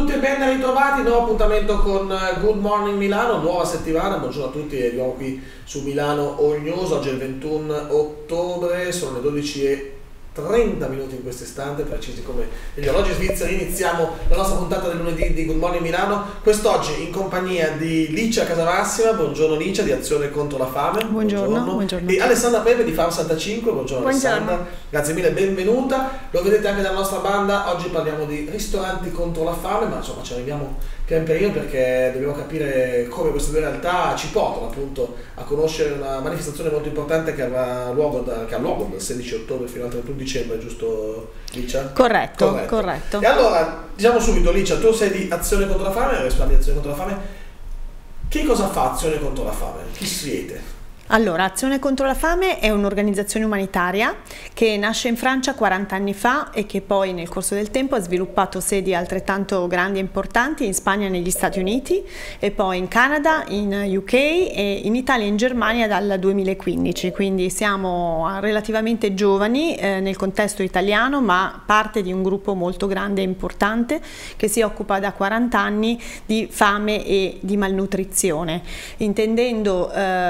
tutti e ben ritrovati, nuovo appuntamento con Good Morning Milano, nuova settimana, buongiorno a tutti, arriviamo qui su Milano All News, oggi è il 21 ottobre, sono le 12:30 in questo istante, precisi come gli orologi svizzeri. Iniziamo la nostra puntata del lunedì di Good Morning Milano, quest'oggi in compagnia di Licia Casamassima, buongiorno Licia, di Azione contro la fame. Buongiorno. E Alessandra Pepe di FAM65, buongiorno Alessandra, grazie mille, benvenuta. Lo vedete anche dalla nostra banda, oggi parliamo di ristoranti contro la fame, ma insomma ci arriviamo pian pianino perché dobbiamo capire come queste due realtà ci portano appunto a conoscere una manifestazione molto importante che ha luogo dal 16 ottobre fino al 31 dicembre, giusto Licia? Corretto. E allora, diciamo subito Licia, tu sei di Azione contro la fame, rispondi di Azione contro la fame. Che cosa fa Azione contro la fame? Chi siete? Allora, Azione contro la fame è un'organizzazione umanitaria che nasce in Francia 40 anni fa e che poi nel corso del tempo ha sviluppato sedi altrettanto grandi e importanti in Spagna e negli Stati Uniti e poi in Canada, in UK e in Italia e in Germania dal 2015, quindi siamo relativamente giovani nel contesto italiano, ma parte di un gruppo molto grande e importante che si occupa da 40 anni di fame e di malnutrizione, intendendo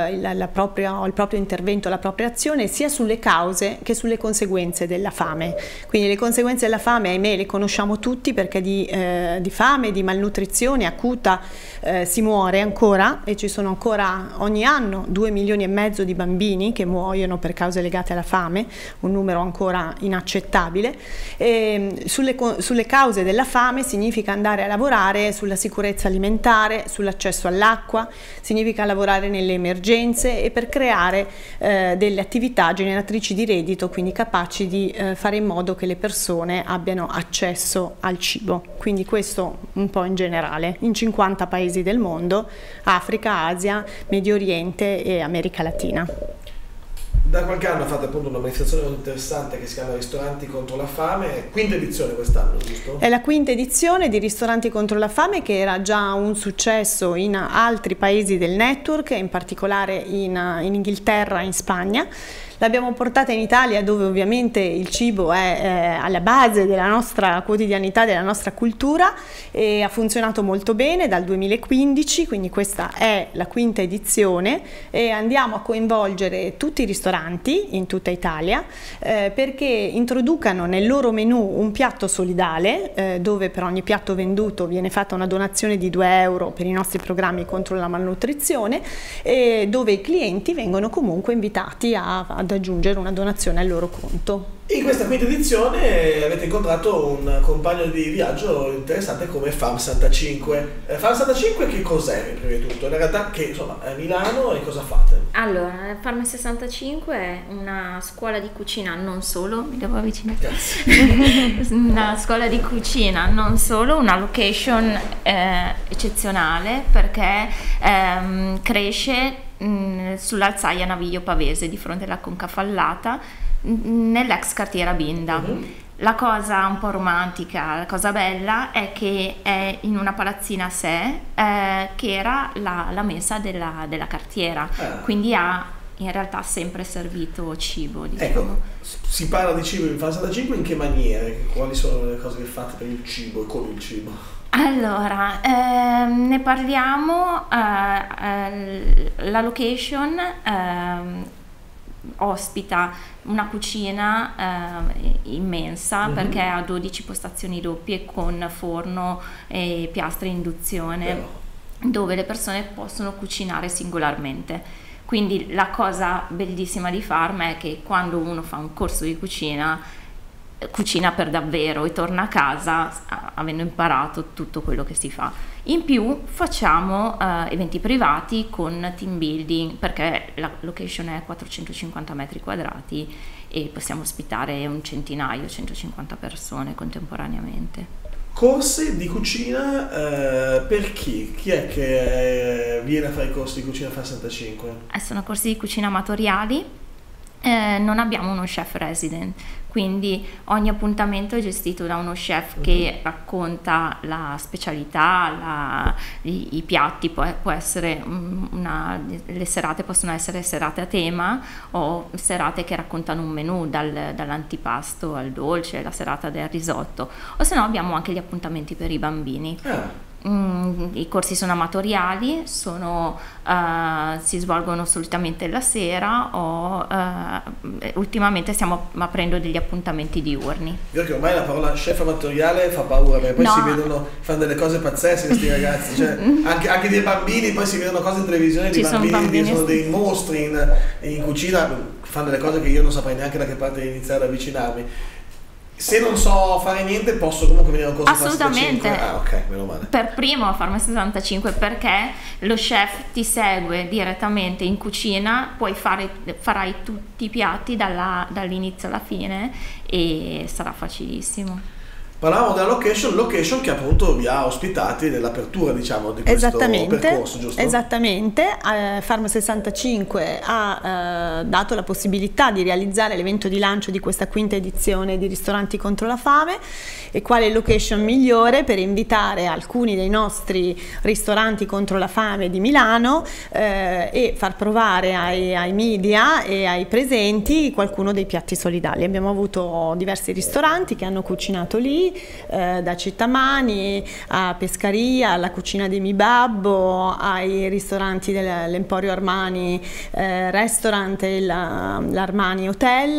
il proprio intervento, la propria azione sia sulle cause che sulle conseguenze della fame. Quindi le conseguenze della fame, ahimè, le conosciamo tutti perché di fame, di malnutrizione acuta si muore ancora e ci sono ancora ogni anno 2,5 milioni di bambini che muoiono per cause legate alla fame, un numero ancora inaccettabile. E sulle cause della fame significa andare a lavorare sulla sicurezza alimentare, sull'accesso all'acqua, significa lavorare nelle emergenze e per creare delle attività generatrici di reddito, quindi capaci di fare in modo che le persone abbiano accesso al cibo. Quindi questo un po' in generale, in 50 paesi del mondo, Africa, Asia, Medio Oriente e America Latina. Da qualche anno fate appunto una manifestazione molto interessante che si chiama Ristoranti contro la fame, quinta edizione quest'anno, giusto? È la quinta edizione di Ristoranti contro la fame, che era già un successo in altri paesi del network, in particolare in Inghilterra e in Spagna. L'abbiamo portata in Italia, dove ovviamente il cibo è alla base della nostra quotidianità, della nostra cultura, e ha funzionato molto bene dal 2015, quindi questa è la quinta edizione e andiamo a coinvolgere tutti i ristoranti in tutta Italia perché introducano nel loro menù un piatto solidale dove per ogni piatto venduto viene fatta una donazione di 2 euro per i nostri programmi contro la malnutrizione e dove i clienti vengono comunque invitati ad aggiungere una donazione al loro conto. In questa quinta edizione avete incontrato un compagno di viaggio interessante come FAM65. FAM65 che cos'è prima di tutto? In realtà che insomma è a Milano e cosa fate? Allora, FAM65 è una scuola di cucina non solo, mi devo avvicinare. Grazie. Una scuola di cucina non solo, una location eccezionale perché cresce sull'Alzaia Naviglio Pavese di fronte alla Concafallata nell'ex cartiera Binda. La cosa un po' romantica, la cosa bella è che è in una palazzina a sé che era la mensa della cartiera, quindi ha in realtà sempre servito cibo, diciamo. Ecco, si parla di cibo in FAM65 in che maniere? Quali sono le cose che fate per il cibo e con il cibo? Allora, ne parliamo, la location ospita una cucina immensa perché ha 12 postazioni doppie con forno e piastre a induzione dove le persone possono cucinare singolarmente. Quindi la cosa bellissima di Farm è che quando uno fa un corso di cucina per davvero e torna a casa avendo imparato tutto quello che si fa. In più facciamo eventi privati con team building perché la location è 450 metri quadrati e possiamo ospitare un centinaio, 150 persone contemporaneamente. Corsi di cucina per chi? Chi è che viene a fare i corsi di cucina FAM65? Sono corsi di cucina amatoriali Non abbiamo uno chef resident, quindi ogni appuntamento è gestito da uno chef che racconta la specialità, i piatti, può essere le serate possono essere serate a tema o serate che raccontano un menù dall'antipasto al dolce, la serata del risotto, o se no abbiamo anche gli appuntamenti per i bambini. I corsi sono amatoriali, si svolgono solitamente la sera o ultimamente stiamo aprendo degli appuntamenti diurni. Io che ormai la parola chef amatoriale fa paura, perché poi si vedono, fanno delle cose pazzesche questi ragazzi, cioè, anche dei bambini, poi si vedono cose in televisione di bambini che sono dei mostri in cucina, fanno delle cose che io non saprei neanche da che parte iniziare ad avvicinarmi. Se non so fare niente posso comunque venire a un corso. Assolutamente. Ok, meno male. Per primo a Farma 65, perché lo chef ti segue direttamente in cucina, farai tutti i piatti dall'inizio alla fine e sarà facilissimo. Parlavamo della location che appunto vi ha ospitati nell'apertura, diciamo, di questo percorso, giusto? Esattamente, Farma 65 ha dato la possibilità di realizzare l'evento di lancio di questa quinta edizione di Ristoranti contro la fame, e quale location migliore per invitare alcuni dei nostri ristoranti contro la fame di Milano e far provare ai media e ai presenti qualcuno dei piatti solidali. Abbiamo avuto diversi ristoranti che hanno cucinato lì, da Cittamani a Pescaria, alla cucina di Mi Babbo, ai ristoranti dell'Emporio Armani Restaurant e l'Armani Hotel,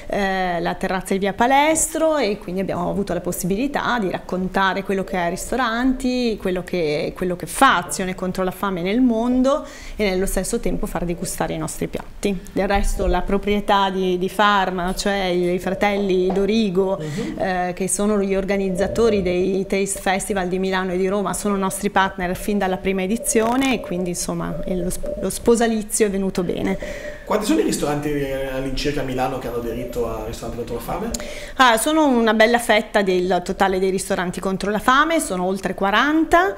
la terrazza di Via Palestro, e quindi abbiamo avuto la possibilità di raccontare quello che è ristoranti, quello che fa azione contro la fame nel mondo, e nello stesso tempo far degustare i nostri piatti. Del resto la proprietà di Farma, cioè i fratelli Dorigo, che sono gli organizzatori dei Taste Festival di Milano e di Roma, sono nostri partner fin dalla prima edizione, e quindi insomma lo sposalizio è venuto bene. Quanti sono i ristoranti all'incirca a Milano che hanno aderito a Ristoranti contro la fame? Sono una bella fetta del totale dei ristoranti contro la fame, sono oltre 40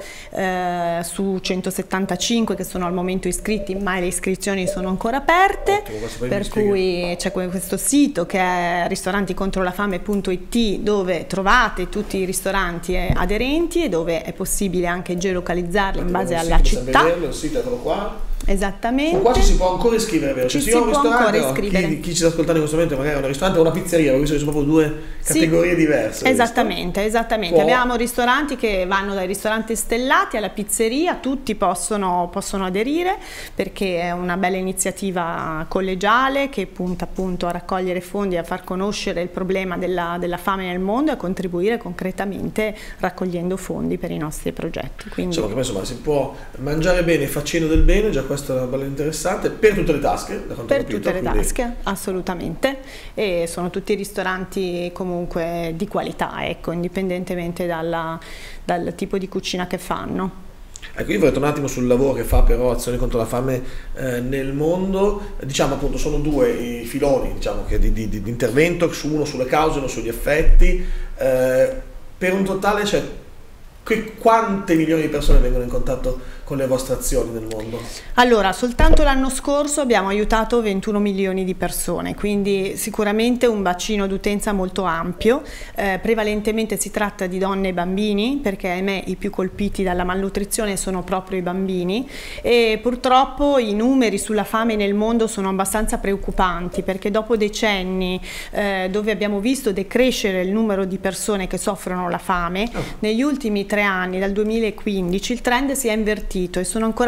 su 175 che sono al momento iscritti, ma le iscrizioni sono ancora aperte. Ottimo, per cui c'è questo sito che è ristoranticontrolafame.it, dove trovate tutti i ristoranti aderenti e dove è possibile anche geolocalizzarli in base alla città. Vederlo, il sito, eccolo qua. Esattamente. Qua ci si può ancora iscrivere, vero? Ci si può ancora iscrivere. Chi ci sta ascoltando in questo momento magari è un ristorante o una pizzeria, ho visto che sono proprio due categorie diverse. Esattamente. Abbiamo ristoranti che vanno dai ristoranti stellati alla pizzeria, tutti possono aderire, perché è una bella iniziativa collegiale che punta appunto a raccogliere fondi, a far conoscere il problema della fame nel mondo e a contribuire concretamente raccogliendo fondi per i nostri progetti. Quindi insomma si può mangiare bene facendo del bene, già questo è bello interessante, per tutte le tasche, tasche, assolutamente, e sono tutti ristoranti comunque di qualità, ecco, indipendentemente dal tipo di cucina che fanno. Ecco, io vorrei tornare un attimo sul lavoro che fa però Azione contro la fame nel mondo. Diciamo appunto sono due i filoni, diciamo, che di intervento, uno sulle cause, uno sugli effetti, per un totale, cioè, quante milioni di persone vengono in contatto con le vostre azioni nel mondo? Allora, soltanto l'anno scorso abbiamo aiutato 21 milioni di persone, quindi sicuramente un bacino d'utenza molto ampio. Prevalentemente si tratta di donne e bambini, perché ahimè i più colpiti dalla malnutrizione sono proprio i bambini, e purtroppo i numeri sulla fame nel mondo sono abbastanza preoccupanti, perché dopo decenni dove abbiamo visto decrescere il numero di persone che soffrono la fame, negli ultimi 3 anni, dal 2015, il trend si è invertito e sono ancora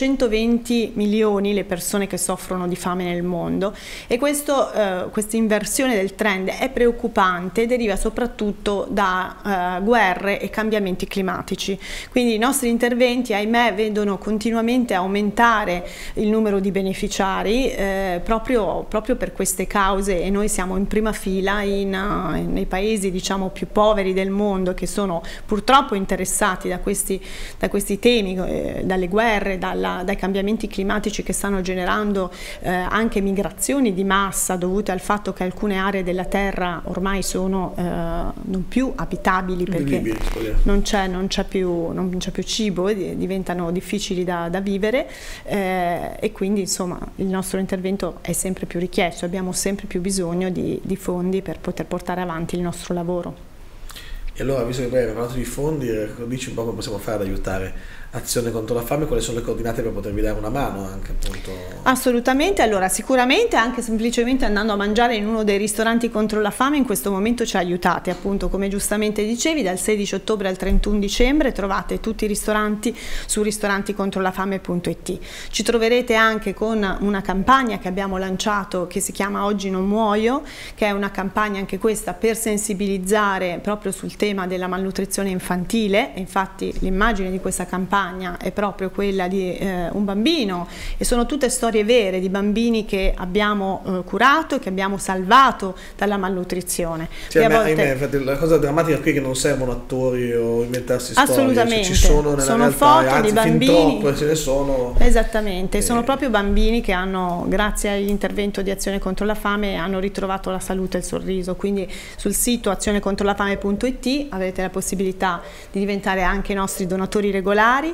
820 milioni le persone che soffrono di fame nel mondo, e questa inversione del trend è preoccupante, deriva soprattutto da guerre e cambiamenti climatici. Quindi i nostri interventi, ahimè, vedono continuamente aumentare il numero di beneficiari proprio per queste cause, e noi siamo in prima fila nei paesi, diciamo, più poveri del mondo, che sono purtroppo interessati interessati da questi temi, dalle guerre, dai cambiamenti climatici che stanno generando anche migrazioni di massa dovute al fatto che alcune aree della Terra ormai sono non più abitabili perché non c'è più cibo e diventano difficili da vivere, e quindi insomma il nostro intervento è sempre più richiesto, abbiamo sempre più bisogno di fondi per poter portare avanti il nostro lavoro. E allora, visto che hai parlato di fondi, dici un po' come possiamo fare ad aiutare Azione contro la fame, quali sono le coordinate per potervi dare una mano anche, appunto? Assolutamente, allora sicuramente anche semplicemente andando a mangiare in uno dei ristoranti contro la fame in questo momento ci aiutate, appunto come giustamente dicevi, dal 16 ottobre al 31 dicembre trovate tutti i ristoranti su ristoranticontrolafame.it. Ci troverete anche con una campagna che abbiamo lanciato che si chiama Oggi non muoio, che è una campagna anche questa per sensibilizzare proprio sul tema della malnutrizione infantile, e infatti l'immagine di questa campagna è proprio quella di un bambino, e sono tutte storie vere di bambini che abbiamo curato e che abbiamo salvato dalla malnutrizione. Cioè, infatti, la cosa drammatica qui è che non servono attori o inventarsi storie, assolutamente, cioè, ci sono nella sono realtà, foto anzi, di bambini, fin troppo ce ne sono. Esattamente, sono proprio bambini che hanno, grazie all'intervento di Azione contro la fame, hanno ritrovato la salute e il sorriso. Quindi sul sito azionecontrolafame.it avete la possibilità di diventare anche nostri donatori regolari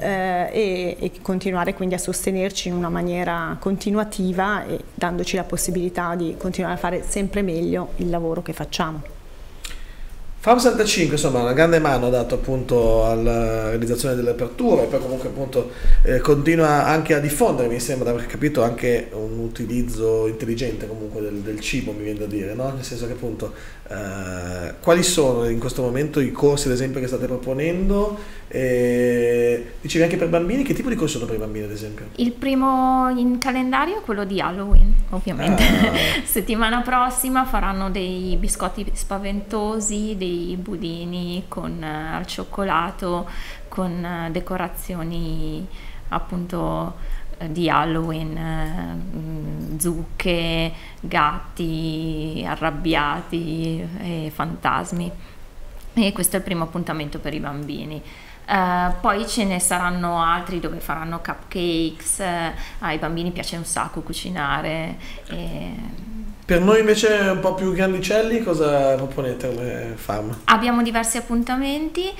e continuare quindi a sostenerci in una maniera continuativa e dandoci la possibilità di continuare a fare sempre meglio il lavoro che facciamo. FAM 65, insomma, una grande mano ha dato appunto alla realizzazione delle aperture, e poi comunque appunto continua anche a diffondere, mi sembra di aver capito, anche un utilizzo intelligente comunque del cibo, mi viene da dire, no? Nel senso che appunto quali sono in questo momento i corsi ad esempio che state proponendo? Dicevi anche per bambini, che tipo di corsi sono per i bambini ad esempio? Il primo in calendario è quello di Halloween, ovviamente. Settimana prossima faranno dei biscotti spaventosi, dei budini al cioccolato con decorazioni appunto di Halloween, zucche, gatti arrabbiati e fantasmi, e questo è il primo appuntamento per i bambini. Poi ce ne saranno altri dove faranno cupcakes, ai bambini piace un sacco cucinare. Per noi invece un po' più grandicelli cosa proponete come FAM? Abbiamo diversi appuntamenti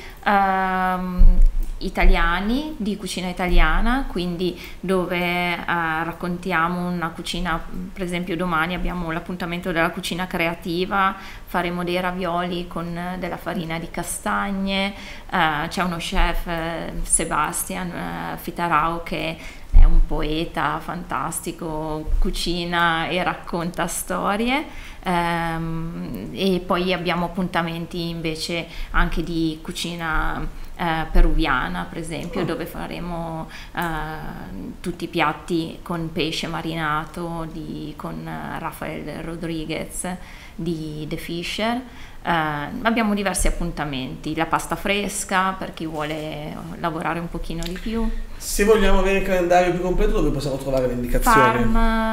italiani, di cucina italiana, quindi dove raccontiamo una cucina. Per esempio domani abbiamo l'appuntamento della cucina creativa, faremo dei ravioli con della farina di castagne, c'è uno chef, Sebastian Fitarao, che è un poeta fantastico, cucina e racconta storie, e poi abbiamo appuntamenti invece anche di cucina peruviana, per esempio, dove faremo tutti i piatti con pesce marinato con Rafael Rodriguez di The Fisher. Abbiamo diversi appuntamenti, la pasta fresca per chi vuole lavorare un pochino di più. Se vogliamo avere il calendario più completo, dove possiamo trovare le indicazioni?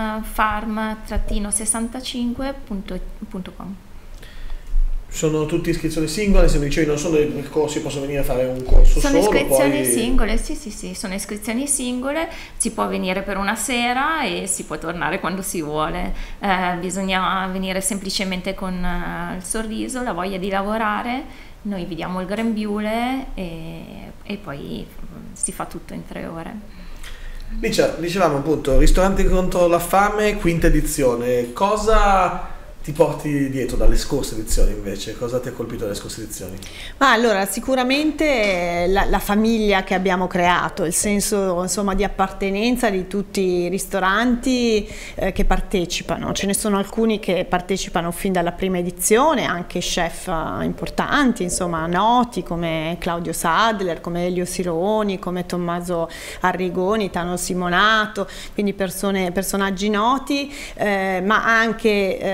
farm-65.com. Sono tutte iscrizioni singole, se mi dicevi non sono dei percorsi, posso venire a fare un corso sono solo? Iscrizioni poi... singole, sì, sono iscrizioni singole, si può venire per una sera e si può tornare quando si vuole, bisogna venire semplicemente con il sorriso, la voglia di lavorare, noi vi diamo il grembiule e poi si fa tutto in 3 ore. Licia, dicevamo appunto, Ristoranti contro la fame, quinta edizione, cosa ti porti dietro dalle scorse edizioni invece? Cosa ti ha colpito dalle scorse edizioni? Allora, sicuramente la famiglia che abbiamo creato, il senso insomma di appartenenza di tutti i ristoranti che partecipano. Ce ne sono alcuni che partecipano fin dalla prima edizione, anche chef importanti, insomma noti come Claudio Sadler, come Elio Sironi, come Tommaso Arrigoni, Tano Simonato, quindi personaggi noti, ma anche veramente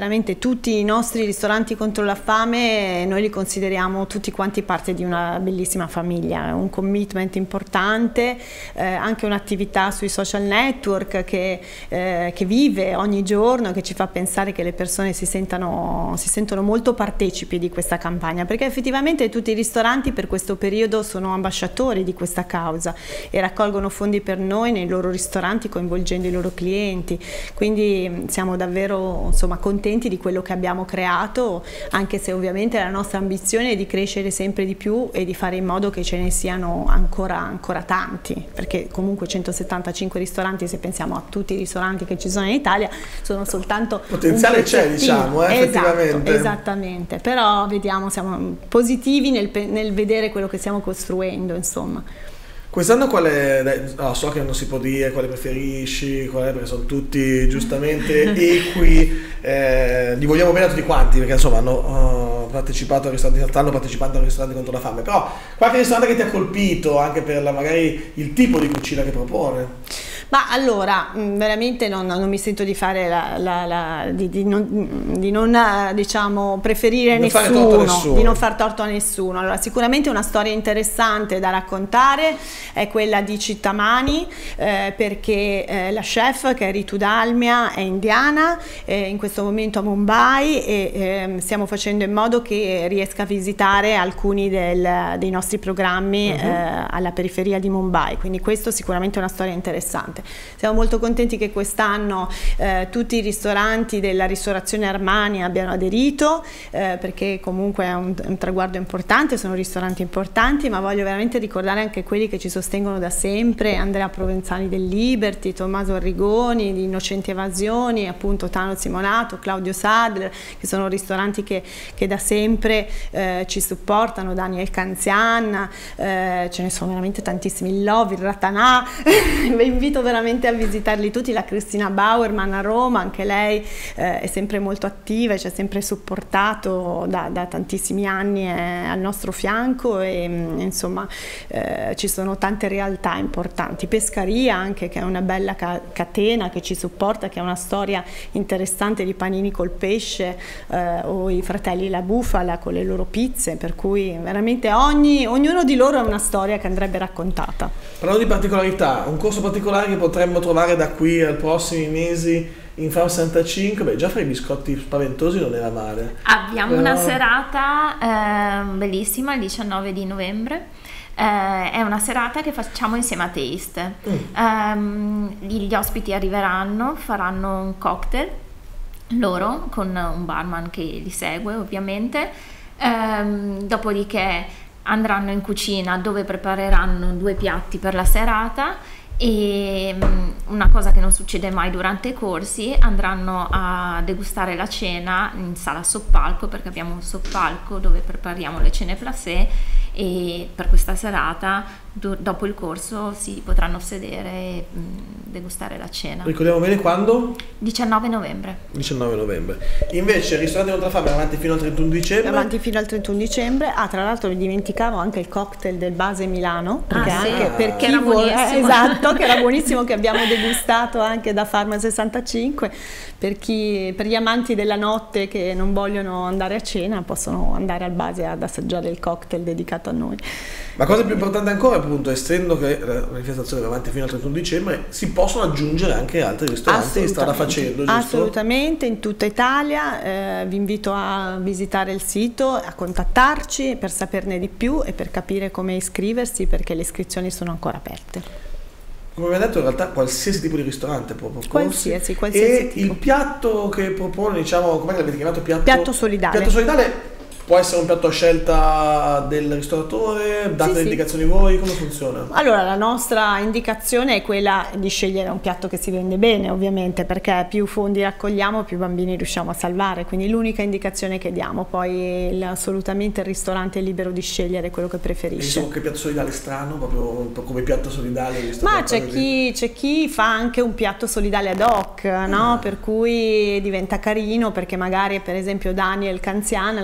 veramente tutti i nostri ristoranti contro la fame, noi li consideriamo tutti quanti parte di una bellissima famiglia, un commitment importante, anche un'attività sui social network che vive ogni giorno, che ci fa pensare che le persone si sentono molto partecipi di questa campagna, perché effettivamente tutti i ristoranti per questo periodo sono ambasciatori di questa causa e raccolgono fondi per noi nei loro ristoranti coinvolgendo i loro clienti, quindi siamo davvero contenti di quello che abbiamo creato, anche se ovviamente la nostra ambizione è di crescere sempre di più e di fare in modo che ce ne siano ancora tanti, perché comunque 175 ristoranti, se pensiamo a tutti i ristoranti che ci sono in Italia, sono soltanto potenziale c'è, diciamo, effettivamente. Esattamente, però vediamo, siamo positivi nel vedere quello che stiamo costruendo, insomma. Quest'anno quale, so che non si può dire quale preferisci, perché sono tutti giustamente equi, li vogliamo bene a tutti quanti, perché insomma stanno partecipando al ristorante contro la fame, però qualche ristorante che ti ha colpito anche per magari il tipo di cucina che propone? Ma allora, veramente non mi sento di fare di non diciamo preferire nessuno, di non far torto a nessuno. Allora, sicuramente una storia interessante da raccontare è quella di Cittamani, perché la chef, che è Ritu Dalmia, è indiana, in questo momento a Mumbai, e stiamo facendo in modo che riesca a visitare alcuni dei nostri programmi alla periferia di Mumbai, quindi questo sicuramente è una storia interessante. Siamo molto contenti che quest'anno tutti i ristoranti della ristorazione Armani abbiano aderito, perché comunque è un traguardo importante, sono ristoranti importanti, ma voglio veramente ricordare anche quelli che ci sostengono da sempre: Andrea Provenzani del Liberty, Tommaso Arrigoni di Innocenti Evasioni, appunto Tano Simonato, Claudio Sadler, che sono ristoranti che da sempre ci supportano, Daniel Canzian, ce ne sono veramente tantissimi, il Love, il Ratanà, vi invito veramente a visitarli tutti, la Cristina Bauerman a Roma, anche lei è sempre molto attiva e ci ha sempre supportato da tantissimi anni, al nostro fianco, e insomma ci sono tante realtà importanti, Pescaria anche, che è una bella catena che ci supporta, che ha una storia interessante di panini col pesce, o i fratelli La Bufala con le loro pizze, per cui veramente ognuno di loro ha una storia che andrebbe raccontata. Parlando di particolarità, un corso particolare che potremmo trovare da qui ai prossimi mesi in Farm 65, già fare i biscotti spaventosi non era male. Abbiamo una serata bellissima il 19 di novembre. È una serata che facciamo insieme a Taste. Gli ospiti arriveranno, faranno un cocktail loro con un barman che li segue ovviamente, dopodiché andranno in cucina dove prepareranno 2 piatti per la serata, e una cosa che non succede mai durante i corsi, andranno a degustare la cena in sala soppalco, perché abbiamo un soppalco dove prepariamo le cene placé, e per questa serata dopo il corso si potranno sedere e degustare la cena. Ricordiamo bene quando? 19 novembre. 19 novembre. Invece il ristorante contro la fame è avanti fino al 31 dicembre. Avanti fino al 31 dicembre. Tra l'altro mi dimenticavo anche il cocktail del Base Milano, perché anche per chi vuole, esatto, che era buonissimo, che abbiamo degustato anche da Farm 65. Per gli amanti della notte che non vogliono andare a cena, possono andare al Base ad assaggiare il cocktail dedicato a noi. La cosa più importante ancora, appunto, essendo che la manifestazione va avanti fino al 31 dicembre, si possono aggiungere anche altri ristoranti che strada facendo, giusto? Assolutamente, in tutta Italia. Vi invito a visitare il sito, a contattarci per saperne di più e per capire come iscriversi, perché le iscrizioni sono ancora aperte. Come abbiamo detto, in realtà qualsiasi tipo di ristorante può proporsi. Qualsiasi e tipo. Il piatto che propone, diciamo, come l'avete chiamato? Piatto solidale. Piatto solidale può essere un piatto a scelta del ristoratore? Date le indicazioni voi? Come funziona? Allora, la nostra indicazione è quella di scegliere un piatto che si vende bene, ovviamente, perché più fondi raccogliamo, più bambini riusciamo a salvare, quindi l'unica indicazione che diamo. Poi assolutamente il ristorante è libero di scegliere quello che preferisce. Insomma, che piatto solidale strano, proprio come piatto solidale? Ma c'è chi fa anche un piatto solidale ad hoc, no? Per cui diventa carino, perché magari, per esempio, Daniel Canzian l'anno scorso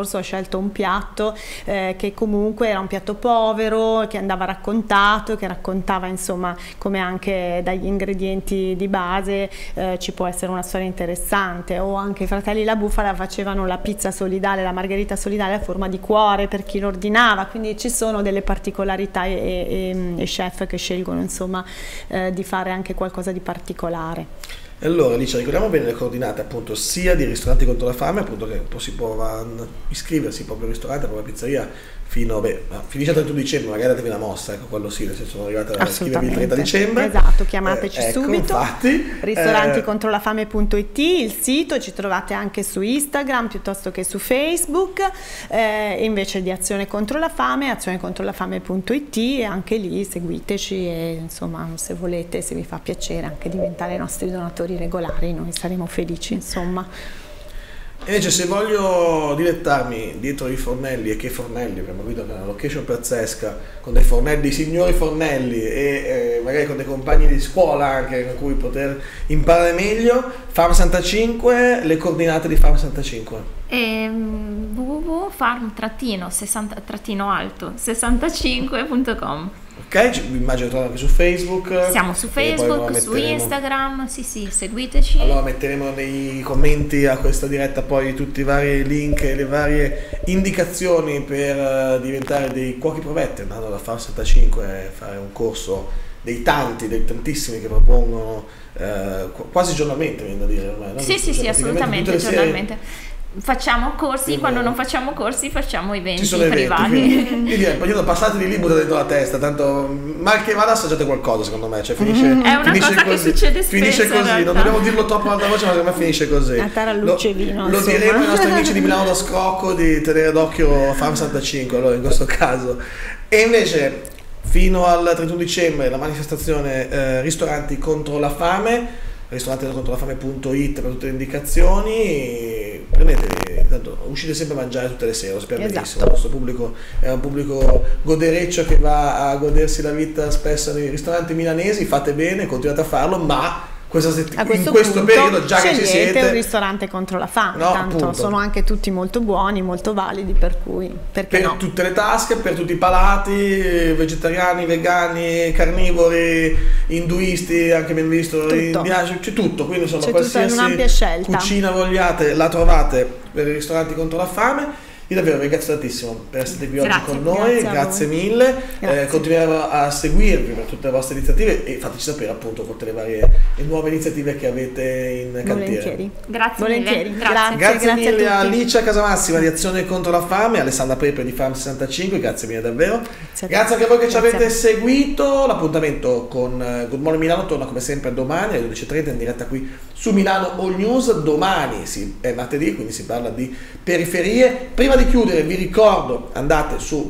scorso ho scelto un piatto che comunque era un piatto povero, che andava raccontato, che raccontava insomma come anche dagli ingredienti di base ci può essere una storia interessante. O anche i fratelli La Bufala facevano la pizza solidale, la margherita solidale a forma di cuore per chi lo ordinava, quindi ci sono delle particolarità e chef che scelgono insomma di fare anche qualcosa di particolare. Allora Alicia, ricordiamo bene le coordinate appunto sia di Ristoranti contro la fame, appunto che si può iscriversi proprio al ristorante, proprio alla pizzeria fino, finisce il 31 dicembre, magari datevi una mossa, ecco, quello sì, nel senso sono arrivate a iscrivervi il 30 dicembre. Esatto, chiamateci ecco, subito. Infatti, ristoranticontrolafame.it, il sito, ci trovate anche su Instagram piuttosto che su Facebook, e invece di Azione contro la fame, azionecontrolafame.it, e anche lì seguiteci e insomma se volete, se vi fa piacere anche diventare i nostri donatori regolari, noi saremo felici insomma. Invece se voglio dilettarmi dietro i fornelli, e che fornelli, abbiamo guidato una location pazzesca con dei fornelli, signori fornelli, e magari con dei compagni di scuola anche con cui poter imparare meglio, Farm 65, le coordinate di Farm 65. www.farm-alto-65.com. Ok, immagino trovare anche su Facebook. Siamo su Facebook, su Instagram, sì, seguiteci. Allora metteremo nei commenti a questa diretta poi tutti i vari link e le varie indicazioni per diventare dei cuochi provetti, andando da Farm 65 a fare un corso dei tantissimi che propongono quasi giornalmente, viene da dire ormai, no? Sì, assolutamente, giornalmente. Facciamo corsi, quando non facciamo corsi facciamo eventi privati. Quindi io passate di lì, buttate dentro la testa, tanto mal che vada assaggiate qualcosa secondo me, cioè finisce, è una finisce cosa così, che succede spesso, finisce così, non dobbiamo dirlo troppo alta voce, ma secondo me finisce così. A tarallucce vino, lo diremo ai nostri amici di Milano da Scrocco di tenere d'occhio Farm 65 allora in questo caso. E invece fino al 31 dicembre la manifestazione Ristoranti contro la fame, ristoranticontrolafame.it per tutte le indicazioni, prendetevi, tanto uscite sempre a mangiare tutte le sere, lo sappiamo benissimo, il nostro pubblico è un pubblico godereccio che va a godersi la vita spesso nei ristoranti milanesi, fate bene, continuate a farlo, ma in questo periodo già che ci siete un ristorante contro la fame, tanto appunto, sono anche tutti molto buoni, molto validi, per cui perché per no? Tutte le tasche, per tutti i palati, vegetariani, vegani, carnivori, induisti, anche ben visto, indiani, c'è tutto, quindi insomma qualsiasi cucina vogliate la trovate per i ristoranti contro la fame. Io davvero vi ringrazio tantissimo per essere qui oggi con noi, grazie mille, continueremo a seguirvi per tutte le vostre iniziative e fateci sapere appunto tutte le varie nuove iniziative che avete in cantiere. Grazie mille a Alicia Casamassima di Azione contro la fame, Alessandra Pepe di Farm 65, grazie mille davvero, grazie anche a voi che ci avete seguito. L'appuntamento con Good Morning Milano torna come sempre domani alle 12:30 in diretta qui su Milano All News. Domani è martedì, quindi si parla di periferie. Prima di chiudere vi ricordo, andate su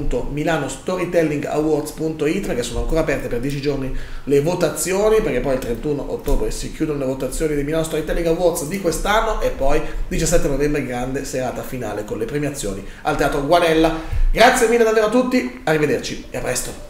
www.milanostorytellingawards.it perché sono ancora aperte per 10 giorni le votazioni, perché poi il 31 ottobre si chiudono le votazioni dei Milano Storytelling Awards di quest'anno e poi 17 novembre grande serata finale con le premiazioni al Teatro Guanella. Grazie mille davvero a tutti, arrivederci e a presto.